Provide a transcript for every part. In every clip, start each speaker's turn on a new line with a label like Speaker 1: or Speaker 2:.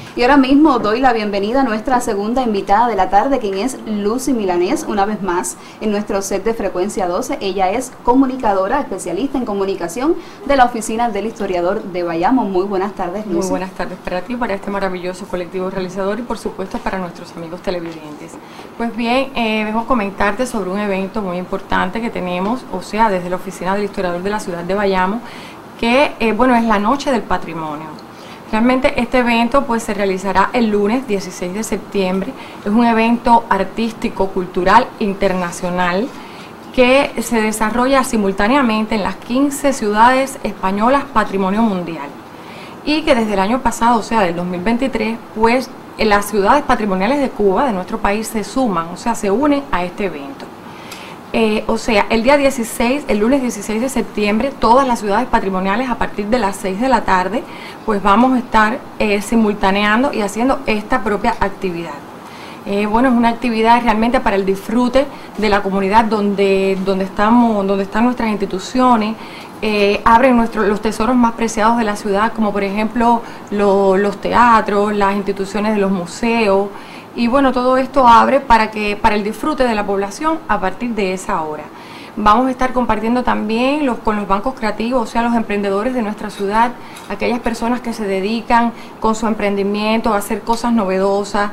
Speaker 1: Y ahora mismo doy la bienvenida a nuestra segunda invitada de la tarde, quien es Lucy Milanés, una vez más en nuestro set de Frecuencia 12. Ella es comunicadora, especialista en comunicación de la Oficina del Historiador de Bayamo. Muy buenas tardes, Lucy.
Speaker 2: Muy buenas tardes para ti, para este maravilloso colectivo realizador y por supuesto para nuestros amigos televidentes. Pues bien, vengo a comentarte sobre un evento muy importante que tenemos, o sea, desde la Oficina del Historiador de la ciudad de Bayamo, que bueno, es la Noche del Patrimonio. Realmente este evento pues se realizará el lunes 16 de septiembre. Es un evento artístico, cultural, internacional que se desarrolla simultáneamente en las 15 ciudades españolas Patrimonio Mundial y que desde el año pasado, o sea del 2023, pues las ciudades patrimoniales de Cuba, de nuestro país, se suman, o sea, se unen a este evento. O sea, el día 16, el lunes 16 de septiembre, todas las ciudades patrimoniales a partir de las 6 de la tarde, pues vamos a estar simultaneando y haciendo esta propia actividad. Bueno, es una actividad realmente para el disfrute de la comunidad donde están nuestras instituciones, abren los tesoros más preciados de la ciudad, como por ejemplo los teatros, las instituciones de los museos. Y bueno, todo esto abre para el disfrute de la población a partir de esa hora. Vamos a estar compartiendo también con los bancos creativos, o sea, los emprendedores de nuestra ciudad, aquellas personas que se dedican con su emprendimiento a hacer cosas novedosas,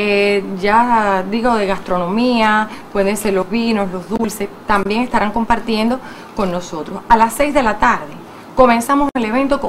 Speaker 2: ya digo de gastronomía, pueden ser los vinos, los dulces, también estarán compartiendo con nosotros. A las 6 de la tarde comenzamos el evento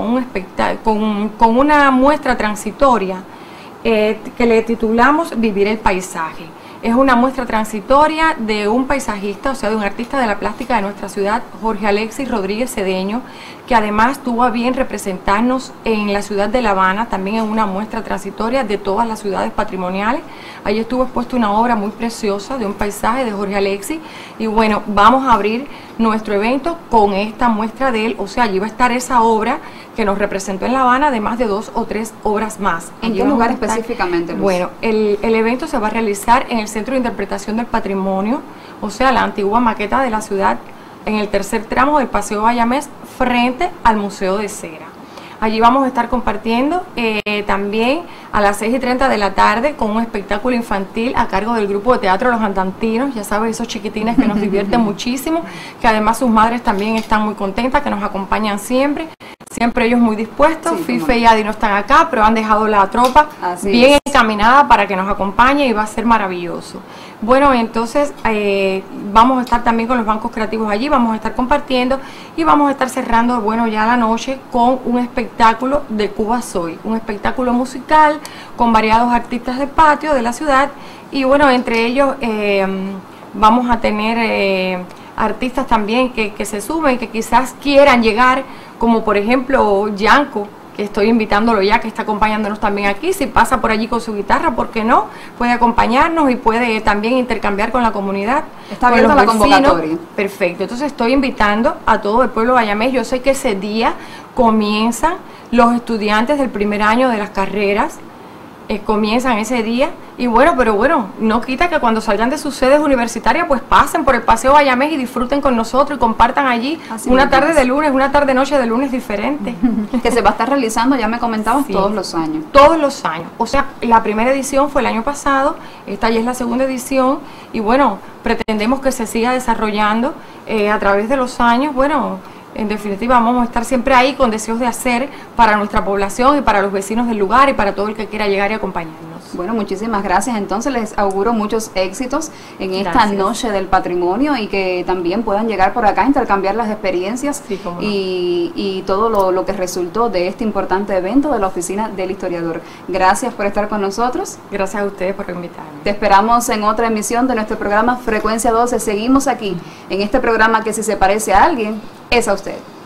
Speaker 2: con una muestra transitoria que le titulamos Vivir el Paisaje. Es una muestra transitoria de un paisajista, o sea, de un artista de la plástica de nuestra ciudad, Jorge Alexis Rodríguez Cedeño, que además tuvo a bien representarnos en la ciudad de La Habana, también en una muestra transitoria de todas las ciudades patrimoniales. Allí estuvo expuesta una obra muy preciosa de un paisaje de Jorge Alexis y bueno, vamos a abrir nuestro evento con esta muestra de él, o sea, allí va a estar esa obra que nos representó en La Habana, además de 2 o 3 obras más.
Speaker 1: ¿En qué lugar específicamente, Luz?
Speaker 2: Bueno, el evento se va a realizar en el Centro de Interpretación del Patrimonio, o sea, la antigua maqueta de la ciudad, en el tercer tramo del Paseo Bayamés, frente al Museo de Cera. Allí vamos a estar compartiendo también a las 6:30 de la tarde con un espectáculo infantil a cargo del grupo de teatro Los Andantinos, ya sabes, esos chiquitines que nos divierten muchísimo, que además sus madres también están muy contentas, que nos acompañan siempre ellos muy dispuestos.
Speaker 1: Sí,
Speaker 2: Fife y Adi no están acá, pero han dejado la tropa bien encaminada para que nos acompañe y va a ser maravilloso. Bueno, entonces vamos a estar también con los bancos creativos allí, vamos a estar compartiendo y vamos a estar cerrando, bueno, ya la noche con un espectáculo de Cuba Soy, un espectáculo musical con variados artistas de patio de la ciudad y bueno, entre ellos vamos a tener artistas también que se suben, que quizás quieran llegar, como por ejemplo Yanko, que estoy invitándolo ya, que está acompañándonos también aquí. Si pasa por allí con su guitarra, ¿por qué no? Puede acompañarnos y puede también intercambiar con la comunidad.
Speaker 1: Está abierta la convocatoria.
Speaker 2: Perfecto, entonces estoy invitando a todo el pueblo bayamés. Yo sé que ese día comienzan los estudiantes del primer año de las carreras, comienzan ese día y bueno, pero bueno, no quita que cuando salgan de sus sedes universitarias pues pasen por el Paseo Bayamés y disfruten con nosotros y compartan allí una tarde de lunes, una tarde-noche de lunes diferente.
Speaker 1: Que se va a estar realizando, ya me comentabas,
Speaker 2: sí,
Speaker 1: todos los años.
Speaker 2: Todos los años, o sea, la primera edición fue el año pasado, esta ya es la segunda edición y bueno, pretendemos que se siga desarrollando a través de los años, bueno, en definitiva vamos a estar siempre ahí con deseos de hacer para nuestra población y para los vecinos del lugar y para todo el que quiera llegar y acompañarnos.
Speaker 1: Bueno, muchísimas gracias. Entonces les auguro muchos éxitos en esta Noche del Patrimonio y que también puedan llegar por acá, intercambiar las experiencias y todo lo que resultó de este importante evento de la Oficina del Historiador. Gracias por estar con nosotros.
Speaker 2: Gracias a ustedes por invitarme.
Speaker 1: Te esperamos en otra emisión de nuestro programa Frecuencia 12. Seguimos aquí en este programa que si se parece a alguien, es a usted.